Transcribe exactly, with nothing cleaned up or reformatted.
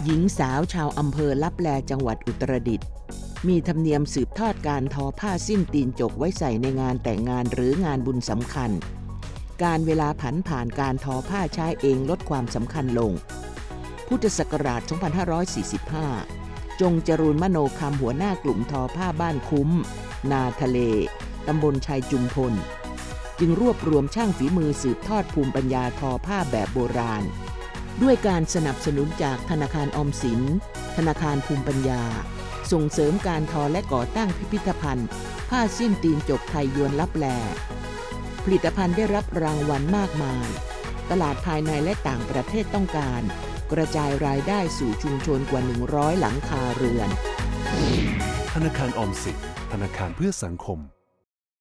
หญิงสาวชาวอำเภอลับแลจังหวัดอุตรดิตถ์มีธรรมเนียมสืบทอดการทอผ้าสิ้นตีนจกไว้ใส่ในงานแต่งงานหรืองานบุญสำคัญการเวลาผันผ่านการทอผ้าใช้เองลดความสำคัญลงพุทธศักราช สองพันห้าร้อยสี่สิบห้า จงจรูนมโนคำหัวหน้ากลุ่มทอผ้าบ้านคุ้มนาทะเลตำบลชัยจุมพลจึงรวบรวมช่างฝีมือสืบทอดภูมิปัญญาทอผ้าแบบโบราณด้วยการสนับสนุนจากธนาคารออมสินธนาคารภูมิปัญญาส่งเสริมการทอและก่อตั้งพิพิธภัณฑ์ผ้าสิ้นตีนจกไทยยวนลับแลผลิตภัณฑ์ได้รับรางวัลมากมายตลาดภายในและต่างประเทศต้องการกระจายรายได้สู่ชุมชนกว่าหนึ่งร้อยหลังคาเรือนธนาคารออมสินธนาคารเพื่อสังคม